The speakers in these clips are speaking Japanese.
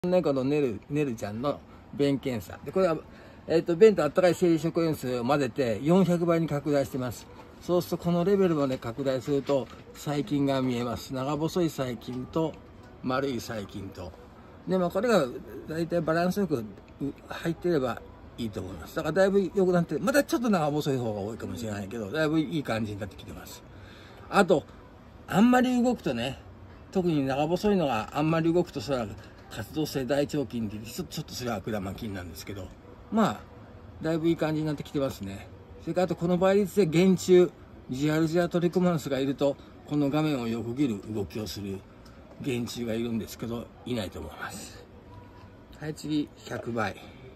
猫のねるちゃんの便検査で、これは、便とあったかい生理食塩水を混ぜて400倍に拡大してます。そうするとこのレベルまで拡大すると細菌が見えます。長細い細菌と丸い細菌とで、これが大体バランスよく入っていればいいと思います。だからだいぶ良くなって、またちょっと長細い方が多いかもしれないけど、だいぶいい感じになってきてます。あとあんまり動くとね、特に長細いのがあんまり動くと、それは活動性大腸菌ってちょっとそれは悪玉菌なんですけど、だいぶいい感じになってきてますね。それからあとこの倍率で原虫ジアルジアトリコマウスがいると、この画面を横切る動きをする原虫がいるんですけど、いないと思います。はい、次100倍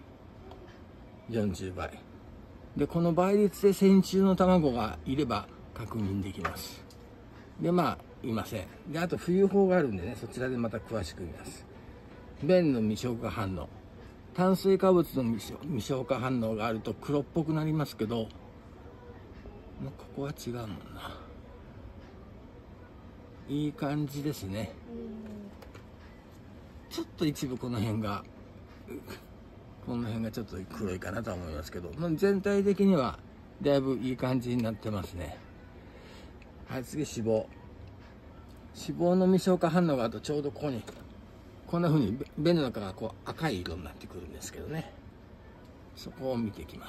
40倍で、この倍率で線虫の卵がいれば確認できます。でいません。であと浮遊法があるんでね、そちらでまた詳しく見ます。便の未消化反応、炭水化物の未消化反応があると黒っぽくなりますけど、ここは違うもんな。いい感じですね。ちょっと一部この辺がちょっと黒いかなとは思いますけど、全体的にはだいぶいい感じになってますね。はい、次脂肪の未消化反応があると、ちょうどここにこんな風に便の中が赤い色になってくるんですけどね、そこを見ていきます。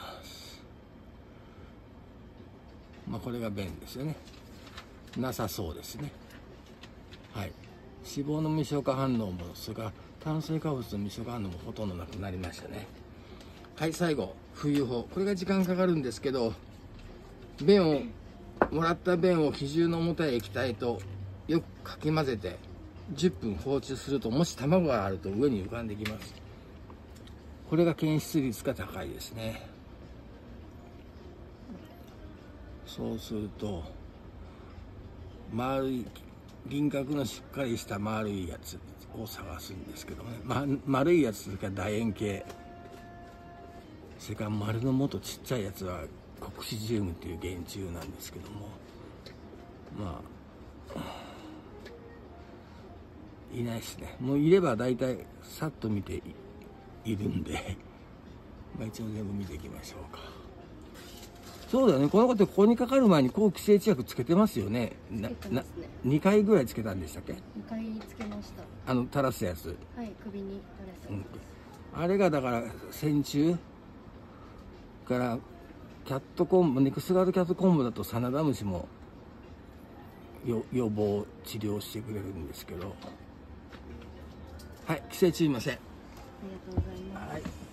これが便ですよね。なさそうですね。はい、脂肪の未消化反応も、それから炭水化物の未消化反応もほとんどなくなりましたね。はい、最後浮遊法、これが時間かかるんですけど、もらった便を比重の重たい液体とよくかき混ぜて10分放置すると、もし卵があると上に浮かんできます。これが検出率が高いですね。そうすると丸い輪郭のしっかりした丸いやつを探すんですけどね、丸いやつが楕円形、それから丸のもっとちっちゃいやつはコクシジウムっていう原虫なんですけども、いないですね。もういれば大体さっと見ているんで一応全部見ていきましょうか。そうだよね、この子ってここにかかる前に抗寄生虫薬つけてますよね。2回ぐらいつけたんでしたっけ？ 2 回つけました。 垂らすやつ。 はい、首に垂らすやつです。 あれがだから線虫からキャットコンブ、ネクスガードキャットコンブだとサナダムシも予防治療してくれるんですけど、はい、寄生虫いません。ありがとうございます。 はい。